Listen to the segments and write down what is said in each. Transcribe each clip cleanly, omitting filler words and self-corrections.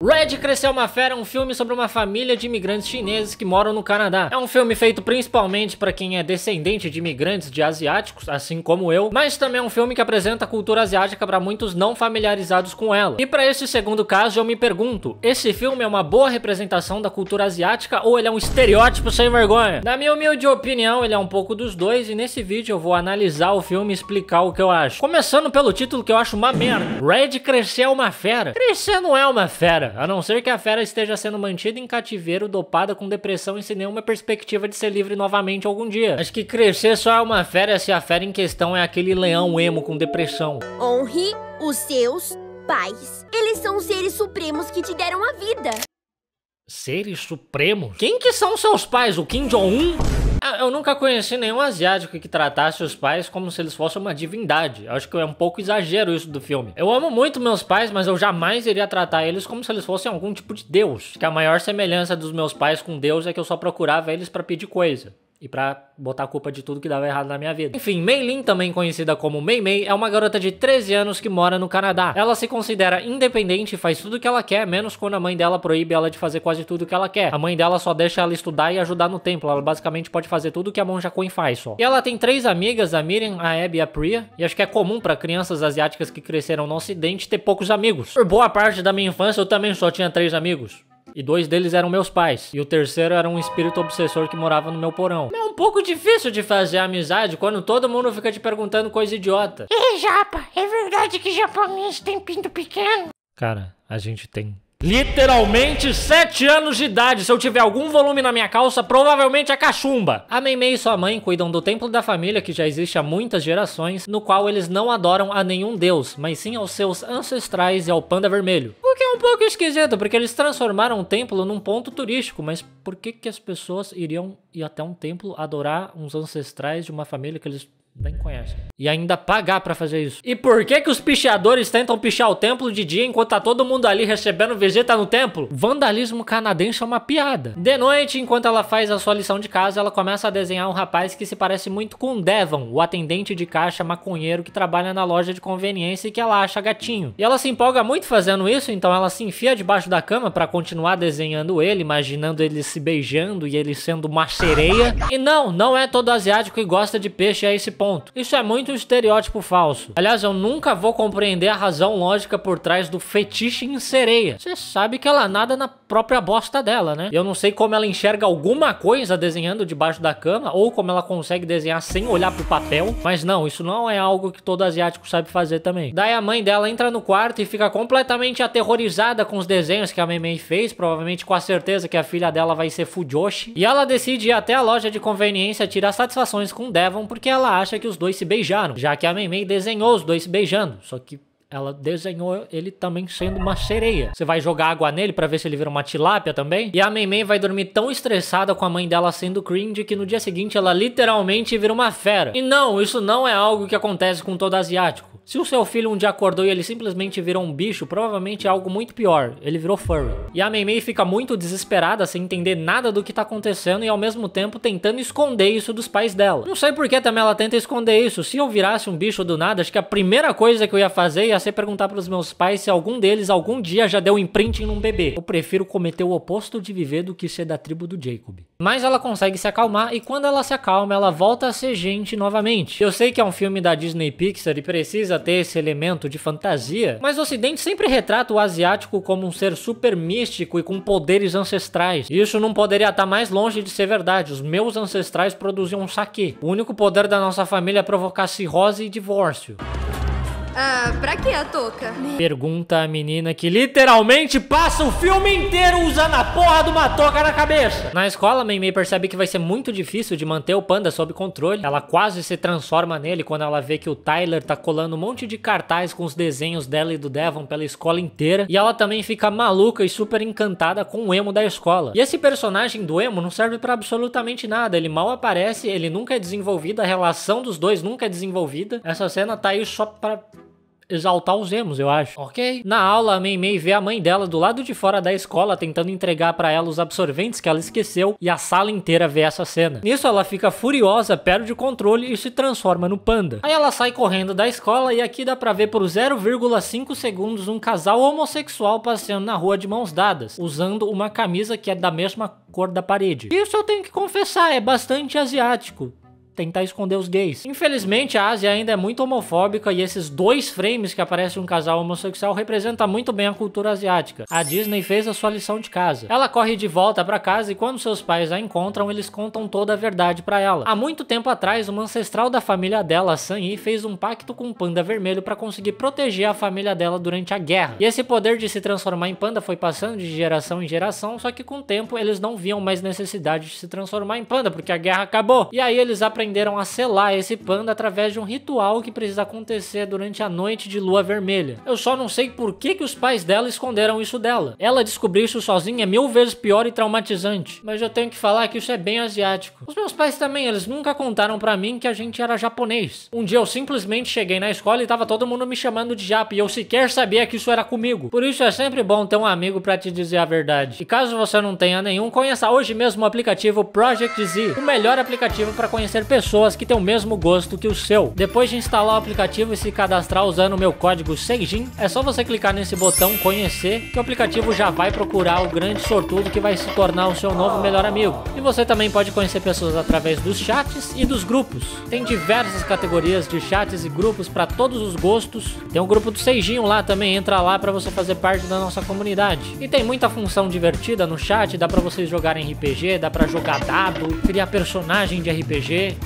Red Cresceu uma Fera é um filme sobre uma família de imigrantes chineses que moram no Canadá. É um filme feito principalmente para quem é descendente de imigrantes de asiáticos, assim como eu, mas também é um filme que apresenta a cultura asiática para muitos não familiarizados com ela. E para esse segundo caso eu me pergunto, esse filme é uma boa representação da cultura asiática ou ele é um estereótipo sem vergonha? Na minha humilde opinião, ele é um pouco dos dois e nesse vídeo eu vou analisar o filme e explicar o que eu acho. Começando pelo título que eu acho uma merda. Red Cresceu uma Fera. Crescer não é uma fera, a não ser que a fera esteja sendo mantida em cativeiro, dopada com depressão e sem nenhuma perspectiva de ser livre novamente algum dia. Acho que crescer só é uma fera se a fera em questão é aquele leão emo com depressão. Honre os seus pais. Eles são os seres supremos que te deram a vida. Seres supremos? Quem que são seus pais? O Kim Jong-un? Eu nunca conheci nenhum asiático que tratasse os pais como se eles fossem uma divindade. Acho que é um pouco exagero isso do filme. Eu amo muito meus pais, mas eu jamais iria tratar eles como se eles fossem algum tipo de deus. Acho que a maior semelhança dos meus pais com Deus é que eu só procurava eles pra pedir coisa. E pra botar a culpa de tudo que dava errado na minha vida. Enfim, Mei Lin, também conhecida como Mei Mei, é uma garota de 13 anos que mora no Canadá. Ela se considera independente e faz tudo o que ela quer, menos quando a mãe dela proíbe ela de fazer quase tudo o que ela quer. A mãe dela só deixa ela estudar e ajudar no templo. Ela basicamente pode fazer tudo o que a Monja Coen faz só. E ela tem 3 amigas, a Miriam, a Abby e a Priya. E acho que é comum pra crianças asiáticas que cresceram no ocidente ter poucos amigos. Por boa parte da minha infância eu também só tinha 3 amigos. E 2 deles eram meus pais. E o terceiro era um espírito obsessor que morava no meu porão. É um pouco difícil de fazer amizade quando todo mundo fica te perguntando coisa idiota. Ei, Japa, é verdade que japonês tem pinto pequeno? Cara, a gente tem literalmente 7 anos de idade. Se eu tiver algum volume na minha calça, provavelmente é cachumba. A Mei Mei e sua mãe cuidam do templo da família, que já existe há muitas gerações, no qual eles não adoram a nenhum deus, mas sim aos seus ancestrais e ao panda vermelho. O que é um pouco esquisito, porque eles transformaram o templo num ponto turístico, mas por que as pessoas iriam ir até um templo adorar uns ancestrais de uma família que eles nem conhecem? E ainda pagar pra fazer isso. E por que os picheadores tentam pichar o templo de dia enquanto tá todo mundo ali recebendo visita no templo? Vandalismo canadense é uma piada. De noite, enquanto ela faz a sua lição de casa, ela começa a desenhar um rapaz que se parece muito com Devon, o atendente de caixa maconheiro que trabalha na loja de conveniência e que ela acha gatinho. E ela se empolga muito fazendo isso, então ela se enfia debaixo da cama pra continuar desenhando ele, imaginando ele se beijando e ele sendo uma sereia. E não é todo asiático que gosta de peixe a esse ponto. Isso é muito um estereótipo falso. Aliás, eu nunca vou compreender a razão lógica por trás do fetiche em sereia. Você sabe que ela nada na própria bosta dela, né? Eu não sei como ela enxerga alguma coisa desenhando debaixo da cama, ou como ela consegue desenhar sem olhar pro papel. Mas não, isso não é algo que todo asiático sabe fazer também. Daí a mãe dela entra no quarto e fica completamente aterrorizada com os desenhos que a Mei Mei fez, provavelmente com a certeza que a filha dela vai ser Fujoshi. E ela decide ir até a loja de conveniência tirar satisfações com Devon, porque ela acha que os dois se beijaram, já que a Mei Mei desenhou os dois se beijando, só que ela desenhou ele também sendo uma sereia. Você vai jogar água nele pra ver se ele vira uma tilápia também? E a Mei Mei vai dormir tão estressada com a mãe dela sendo cringe que no dia seguinte ela literalmente vira uma fera. E não, isso não é algo que acontece com todo asiático. Se o seu filho um dia acordou e ele simplesmente virou um bicho, provavelmente é algo muito pior. Ele virou furry. E a Mei Mei fica muito desesperada, sem entender nada do que tá acontecendo e ao mesmo tempo tentando esconder isso dos pais dela. Não sei por que também ela tenta esconder isso. Se eu virasse um bicho do nada, acho que a primeira coisa que eu ia fazer ia ser perguntar pros meus pais se algum deles algum dia já deu imprinting num bebê. Eu prefiro cometer o oposto de viver do que ser da tribo do Jacob. Mas ela consegue se acalmar e quando ela se acalma, ela volta a ser gente novamente. Eu sei que é um filme da Disney Pixar e precisa ter esse elemento de fantasia, mas o ocidente sempre retrata o asiático como um ser super místico e com poderes ancestrais. E isso não poderia estar mais longe de ser verdade. Os meus ancestrais produziam um saquê. O único poder da nossa família é provocar cirrose e divórcio. Pra que a touca? Pergunta a menina que literalmente passa o filme inteiro usando a porra de uma touca na cabeça. Na escola, a Mei Mei percebe que vai ser muito difícil de manter o panda sob controle. Ela quase se transforma nele quando ela vê que o Tyler tá colando um monte de cartaz com os desenhos dela e do Devon pela escola inteira. E ela também fica maluca e super encantada com o emo da escola. E esse personagem do emo não serve pra absolutamente nada. Ele mal aparece, ele nunca é desenvolvido, a relação dos dois nunca é desenvolvida. Essa cena tá aí só pra exaltar os emos, eu acho. Ok? Na aula, a Mei vê a mãe dela do lado de fora da escola tentando entregar pra ela os absorventes que ela esqueceu e a sala inteira vê essa cena. Nisso, ela fica furiosa, perde o controle e se transforma no panda. Aí ela sai correndo da escola e aqui dá pra ver por 0,5 segundos um casal homossexual passeando na rua de mãos dadas, usando uma camisa que é da mesma cor da parede. Isso eu tenho que confessar, é bastante asiático. Tentar esconder os gays. Infelizmente, a Ásia ainda é muito homofóbica e esses 2 frames que aparece um casal homossexual representam muito bem a cultura asiática. A Disney fez a sua lição de casa. Ela corre de volta pra casa e quando seus pais a encontram, eles contam toda a verdade pra ela. Há muito tempo atrás, uma ancestral da família dela, San Yi, fez um pacto com um panda vermelho pra conseguir proteger a família dela durante a guerra. E esse poder de se transformar em panda foi passando de geração em geração, só que com o tempo eles não viam mais necessidade de se transformar em panda, porque a guerra acabou. E aí eles aprenderam a selar esse panda através de um ritual que precisa acontecer durante a noite de lua vermelha. Eu só não sei por que os pais dela esconderam isso dela. Ela descobrir isso sozinha é 1000 vezes pior e traumatizante. Mas eu tenho que falar que isso é bem asiático. Os meus pais também, eles nunca contaram pra mim que a gente era japonês. Um dia eu simplesmente cheguei na escola e tava todo mundo me chamando de japa e eu sequer sabia que isso era comigo. Por isso é sempre bom ter um amigo pra te dizer a verdade. E caso você não tenha nenhum, conheça hoje mesmo o aplicativo Project Z, o melhor aplicativo pra conhecer pessoas que têm o mesmo gosto que o seu. Depois de instalar o aplicativo e se cadastrar usando o meu código SEIJIN, é só você clicar nesse botão conhecer que o aplicativo já vai procurar o grande sortudo que vai se tornar o seu novo melhor amigo. E você também pode conhecer pessoas através dos chats e dos grupos. Tem diversas categorias de chats e grupos para todos os gostos. Tem um grupo do Seijinho lá também, entra lá para você fazer parte da nossa comunidade. E tem muita função divertida no chat, dá para vocês jogarem RPG, dá para jogar dado, criar personagem de RPG.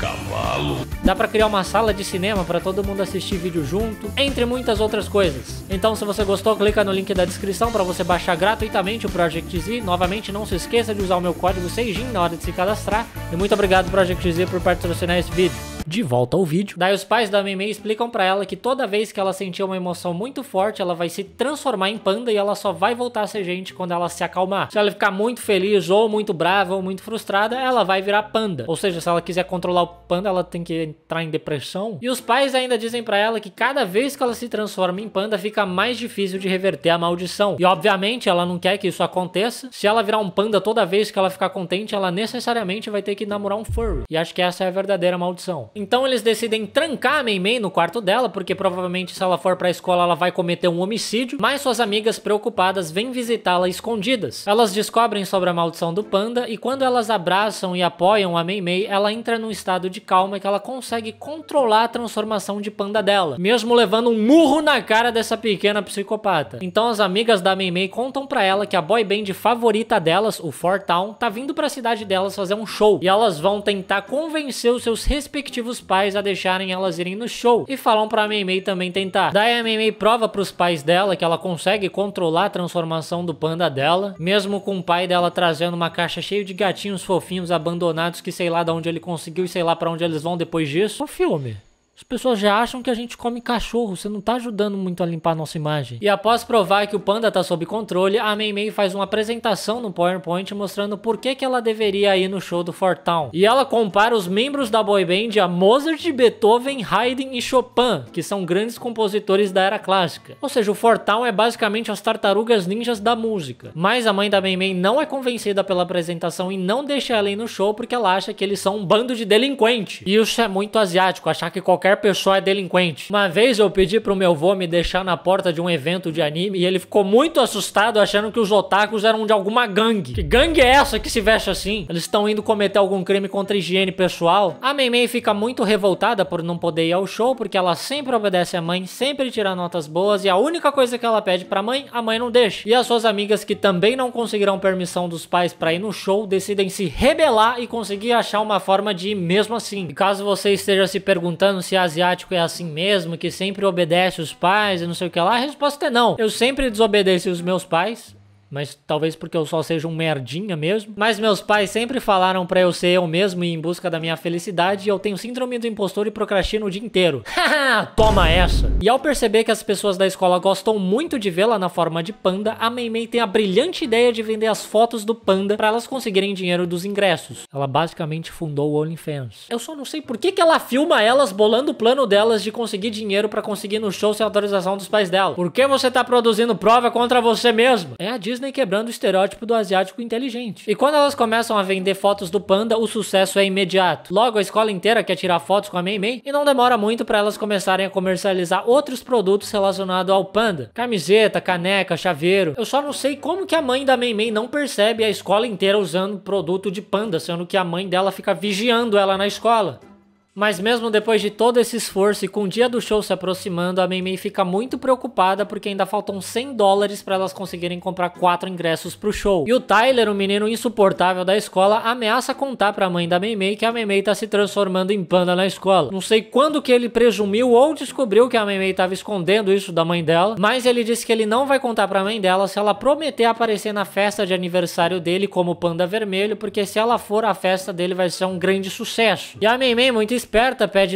Dá pra criar uma sala de cinema pra todo mundo assistir vídeo junto, entre muitas outras coisas. Então se você gostou, clica no link da descrição pra você baixar gratuitamente o Project Z. Novamente, não se esqueça de usar o meu código SEIJIN na hora de se cadastrar. E muito obrigado Project Z por patrocinar esse vídeo. De volta ao vídeo. Daí os pais da Mei explicam pra ela que toda vez que ela sentir uma emoção muito forte, ela vai se transformar em panda e ela só vai voltar a ser gente quando ela se acalmar. Se ela ficar muito feliz, ou muito brava, ou muito frustrada, ela vai virar panda. Ou seja, se ela quiser controlar o panda, ela tem que entrar em depressão. E os pais ainda dizem pra ela que cada vez que ela se transforma em panda, fica mais difícil de reverter a maldição. E obviamente ela não quer que isso aconteça. Se ela virar um panda toda vez que ela ficar contente, ela necessariamente vai ter que namorar um furry. E acho que essa é a verdadeira maldição. Então eles decidem trancar a Mei no quarto dela, porque provavelmente se ela for pra escola ela vai cometer um homicídio, mas suas amigas preocupadas vêm visitá-la escondidas. Elas descobrem sobre a maldição do panda e quando elas abraçam e apoiam a Mei, ela entra num estado de calma que ela consegue controlar a transformação de panda dela, mesmo levando um murro na cara dessa pequena psicopata. Então as amigas da Mei contam pra ela que a boy band favorita delas, o Four Town, tá vindo pra cidade delas fazer um show e elas vão tentar convencer os seus respectivos pais a deixarem elas irem no show e falam pra Mei também tentar. Daí a Mei prova pros pais dela que ela consegue controlar a transformação do panda dela, mesmo com o pai dela trazendo uma caixa cheia de gatinhos fofinhos abandonados que sei lá de onde ele conseguiu e sei lá pra onde eles vão depois disso. O filme. As pessoas já acham que a gente come cachorro, você não tá ajudando muito a limpar a nossa imagem. E após provar que o panda tá sob controle, a Mei faz uma apresentação no PowerPoint mostrando por que ela deveria ir no show do Four Town. E ela compara os membros da boy band a Mozart, Beethoven, Haydn e Chopin, que são grandes compositores da era clássica. Ou seja, o Four Town é basicamente as tartarugas ninjas da música. Mas a mãe da Mei não é convencida pela apresentação e não deixa ela ir no show porque ela acha que eles são um bando de delinquente. E isso é muito asiático, achar que qualquer pessoa é delinquente. Uma vez eu pedi pro meu avô me deixar na porta de um evento de anime e ele ficou muito assustado achando que os otakus eram de alguma gangue. Que gangue é essa que se veste assim? Eles estão indo cometer algum crime contra a higiene pessoal? A Mei fica muito revoltada por não poder ir ao show porque ela sempre obedece à mãe, sempre tira notas boas e a única coisa que ela pede pra mãe, a mãe não deixa. E as suas amigas que também não conseguirão permissão dos pais pra ir no show decidem se rebelar e conseguir achar uma forma de ir mesmo assim. E caso você esteja se perguntando se asiático é assim mesmo, que sempre obedece os pais e não sei o que lá, a resposta é não. Eu sempre desobedeci os meus pais mas talvez porque eu só seja um merdinha mesmo. Mas meus pais sempre falaram pra eu ser eu mesmo e ir em busca da minha felicidade, e eu tenho síndrome do impostor e procrastino o dia inteiro. Haha, toma essa! E ao perceber que as pessoas da escola gostam muito de vê-la na forma de panda, a Mei tem a brilhante ideia de vender as fotos do panda pra elas conseguirem dinheiro dos ingressos. Ela basicamente fundou o OnlyFans. Eu só não sei por que ela filma elas bolando o plano delas de conseguir dinheiro pra conseguir no show sem autorização dos pais dela. Por que você tá produzindo prova contra você mesmo? É a Disney quebrando o estereótipo do asiático inteligente. E quando elas começam a vender fotos do panda, o sucesso é imediato. Logo, a escola inteira quer tirar fotos com a Mei e não demora muito pra elas começarem a comercializar outros produtos relacionados ao panda. Camiseta, caneca, chaveiro. Eu só não sei como que a mãe da Mei não percebe a escola inteira usando produto de panda, sendo que a mãe dela fica vigiando ela na escola. Mas mesmo depois de todo esse esforço e com o dia do show se aproximando, a Mei fica muito preocupada porque ainda faltam $100 para elas conseguirem comprar 4 ingressos pro show. E o Tyler, o menino insuportável da escola, ameaça contar pra mãe da Mei que a Mei tá se transformando em panda na escola. Não sei quando que ele presumiu ou descobriu que a Mei tava escondendo isso da mãe dela, mas ele disse que ele não vai contar pra mãe dela se ela prometer aparecer na festa de aniversário dele como panda vermelho, porque se ela for, a festa dele vai ser um grande sucesso. E a Mei, muito esperta, pede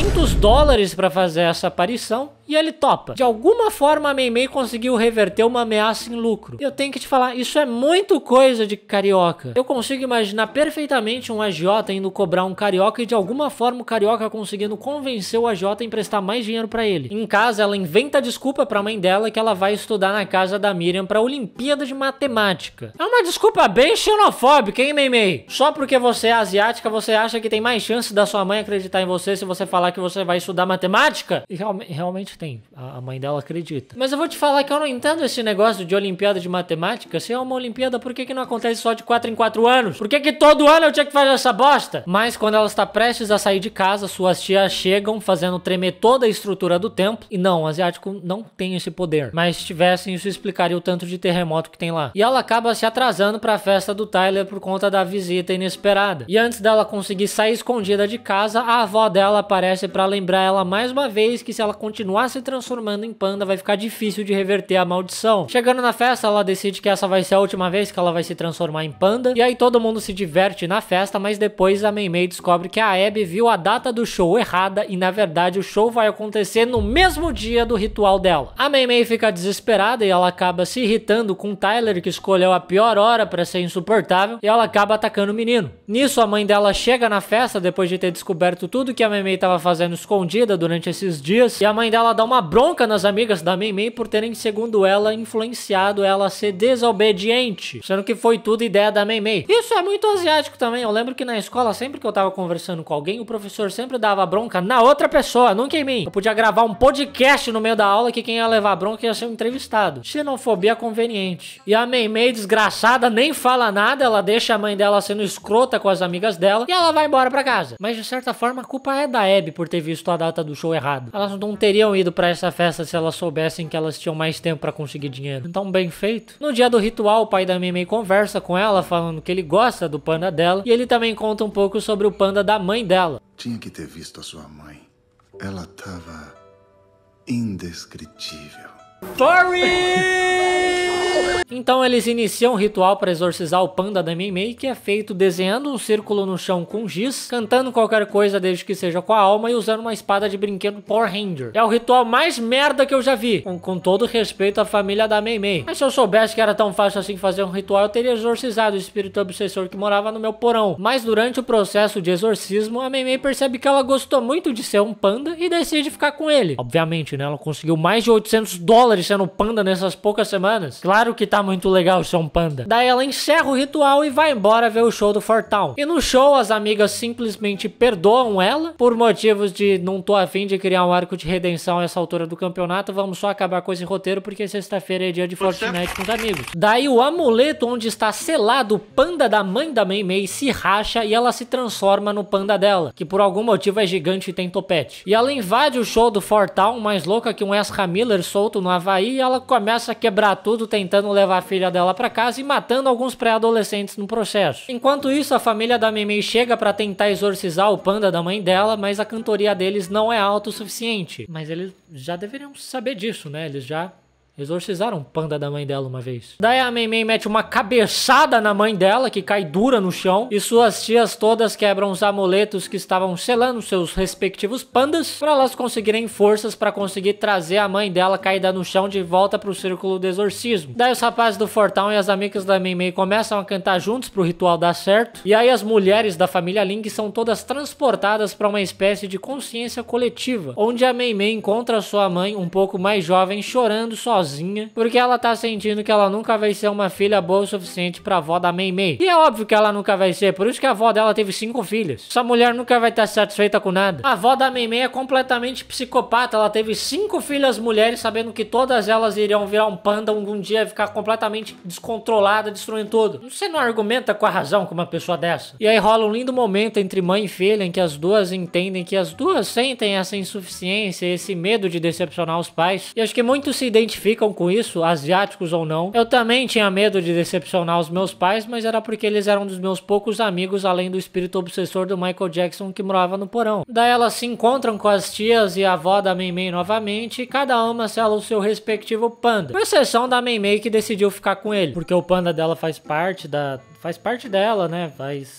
$200 pra fazer essa aparição e ele topa. De alguma forma a Mei conseguiu reverter uma ameaça em lucro. Eu tenho que te falar, isso é muito coisa de carioca. Eu consigo imaginar perfeitamente um agiota indo cobrar um carioca e de alguma forma o carioca conseguindo convencer o agiota a emprestar mais dinheiro pra ele. Em casa, ela inventa desculpa pra mãe dela que ela vai estudar na casa da Miriam pra Olimpíada de Matemática. É uma desculpa bem xenofóbica, hein, Mei? Só porque você é asiática, você acha que tem mais chance da sua mãe acreditar em você se você falar que você vai estudar matemática? E realmente tem. A mãe dela acredita. Mas eu vou te falar que eu não entendo esse negócio de Olimpíada de Matemática. Se é uma Olimpíada, por que não acontece só de 4 em 4 anos? Por que todo ano eu tinha que fazer essa bosta? Mas quando ela está prestes a sair de casa, suas tias chegam fazendo tremer toda a estrutura do templo. E não, o asiático não tem esse poder. Mas se tivessem, isso explicaria o tanto de terremoto que tem lá. E ela acaba se atrasando para a festa do Tyler por conta da visita inesperada. E antes dela conseguir sair escondida de casa, a avó dela aparece para lembrar ela mais uma vez que se ela continuar se transformando em panda, vai ficar difícil de reverter a maldição. Chegando na festa, ela decide que essa vai ser a última vez que ela vai se transformar em panda, e aí todo mundo se diverte na festa, mas depois a Mei descobre que a Abby viu a data do show errada, e na verdade o show vai acontecer no mesmo dia do ritual dela. A Mei fica desesperada e ela acaba se irritando com o Tyler, que escolheu a pior hora pra ser insuportável, e ela acaba atacando o menino. Nisso, a mãe dela chega na festa, depois de ter descoberto tudo que a Mei tava fazendo escondida durante esses dias, e a mãe dela dá uma bronca nas amigas da Mei por terem, segundo ela, influenciado ela a ser desobediente, sendo que foi tudo ideia da Mei. Isso é muito asiático também. Eu lembro que na escola, sempre que eu tava conversando com alguém, o professor sempre dava bronca na outra pessoa, nunca em mim. Eu podia gravar um podcast no meio da aula que quem ia levar bronca ia ser um entrevistado. Xenofobia conveniente. E a Mei, desgraçada, nem fala nada, ela deixa a mãe dela sendo escrota com as amigas dela e ela vai embora pra casa. Mas de certa forma a culpa é da Abby por ter visto a data do show errado. Elas não teriam ido pra essa festa se elas soubessem que elas tinham mais tempo pra conseguir dinheiro. Então, bem feito. No dia do ritual, o pai da Mei conversa com ela, falando que ele gosta do panda dela, e ele também conta um pouco sobre o panda da mãe dela. Tinha que ter visto a sua mãe. Ela tava indescritível. Então eles iniciam um ritual para exorcizar o panda da Mei, que é feito desenhando um círculo no chão com giz, cantando qualquer coisa desde que seja com a alma e usando uma espada de brinquedo Power Ranger. É o ritual mais merda que eu já vi, com todo respeito à família da Mei. Mas se eu soubesse que era tão fácil assim fazer um ritual, eu teria exorcizado o espírito obsessor que morava no meu porão. Mas durante o processo de exorcismo, a Mei percebe que ela gostou muito de ser um panda e decide ficar com ele. Obviamente, né? Ela conseguiu mais de $800 sendo panda nessas poucas semanas. Claro que tá muito legal ser um panda. Daí ela encerra o ritual e vai embora ver o show do Fortown. E no show, as amigas simplesmente perdoam ela por motivos de não tô afim de criar um arco de redenção a essa altura do campeonato, vamos só acabar com esse roteiro porque sexta-feira é dia de Fortnite com os amigos. Daí o amuleto onde está selado o panda da mãe da Mei se racha e ela se transforma no panda dela, que por algum motivo é gigante e tem topete. E ela invade o show do Fortown mais louca que um Ezra Miller solto no Havaí, e ela começa a quebrar tudo tentando levar a filha dela pra casa e matando alguns pré-adolescentes no processo. Enquanto isso, a família da Mei chega pra tentar exorcizar o panda da mãe dela, mas a cantoria deles não é alta o suficiente. Mas eles já deveriam saber disso, né? Eles já Exorcizaram um panda da mãe dela uma vez. Daí a Mei Mei mete uma cabeçada na mãe dela, que cai dura no chão. E suas tias todas quebram os amuletos que estavam selando seus respectivos pandas, para elas conseguirem forças para conseguir trazer a mãe dela caída no chão de volta pro círculo do exorcismo. Daí os rapazes do Fortão e as amigas da Mei Mei começam a cantar juntos pro ritual dar certo. E aí as mulheres da família Ling são todas transportadas para uma espécie de consciência coletiva, onde a Mei Mei encontra sua mãe um pouco mais jovem chorando sozinha, porque ela tá sentindo que ela nunca vai ser uma filha boa o suficiente pra avó da Mei Mei. E é óbvio que ela nunca vai ser, por isso que a avó dela teve 5 filhas. Essa mulher nunca vai estar satisfeita com nada. A avó da Mei Mei é completamente psicopata, ela teve 5 filhas mulheres, sabendo que todas elas iriam virar um panda um dia, ficar completamente descontrolada, destruindo tudo. Você não argumenta com a razão com uma pessoa dessa. E aí rola um lindo momento entre mãe e filha, em que as duas entendem que as duas sentem essa insuficiência, esse medo de decepcionar os pais. E acho que muitos se identificam com isso, asiáticos ou não. Eu também tinha medo de decepcionar os meus pais, mas era porque eles eram dos meus poucos amigos, além do espírito obsessor do Michael Jackson que morava no porão. Daí elas se encontram com as tias e a avó da Mei Mei novamente, e cada uma sela o seu respectivo panda. Com exceção da Mei Mei, que decidiu ficar com ele, porque o panda dela faz parte dela, né?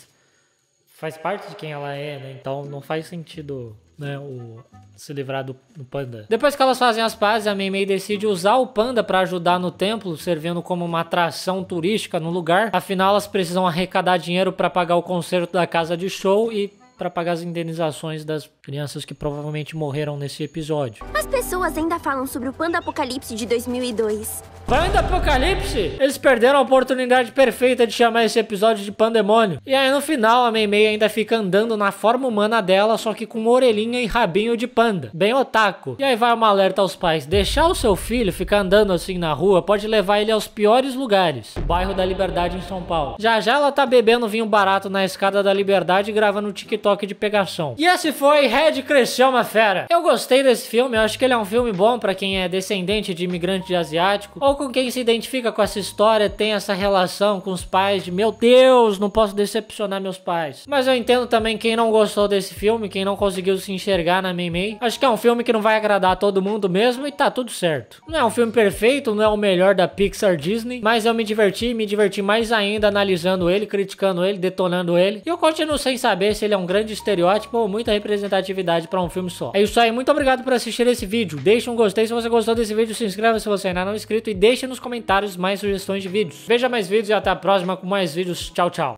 Faz parte de quem ela é, né? Então não faz sentido, né, se livrar do panda. Depois que elas fazem as pazes, a Mei Mei decide usar o panda pra ajudar no templo, servindo como uma atração turística no lugar. Afinal, elas precisam arrecadar dinheiro pra pagar o concerto da casa de show e para pagar as indenizações das crianças que provavelmente morreram nesse episódio. As pessoas ainda falam sobre o Panda Apocalipse de 2002. Panda Apocalipse? Eles perderam a oportunidade perfeita de chamar esse episódio de Pandemônio. E aí no final a Mei Mei ainda fica andando na forma humana dela, só que com orelhinha e rabinho de panda. Bem otaku. E aí vai uma alerta aos pais: deixar o seu filho ficar andando assim na rua pode levar ele aos piores lugares. Bairro da Liberdade em São Paulo. Já já ela tá bebendo vinho barato na escada da Liberdade e gravando um TikTok de pegação. E esse foi Red Cresceu uma Fera. Eu gostei desse filme, eu acho que ele é um filme bom pra quem é descendente de imigrante asiático, ou com quem se identifica com essa história, tem essa relação com os pais de meu Deus, não posso decepcionar meus pais. Mas eu entendo também quem não gostou desse filme, quem não conseguiu se enxergar na Mei Mei. Acho que é um filme que não vai agradar a todo mundo mesmo e tá tudo certo. Não é um filme perfeito, não é o melhor da Pixar Disney, mas eu me diverti mais ainda analisando ele, criticando ele, detonando ele. E eu continuo sem saber se ele é um grande estereótipo ou muita representatividade pra um filme só. É isso aí, muito obrigado por assistir esse vídeo. Deixa um gostei se você gostou desse vídeo, se inscreva se você ainda não é inscrito e deixa nos comentários mais sugestões de vídeos. Veja mais vídeos e até a próxima com mais vídeos. Tchau, tchau.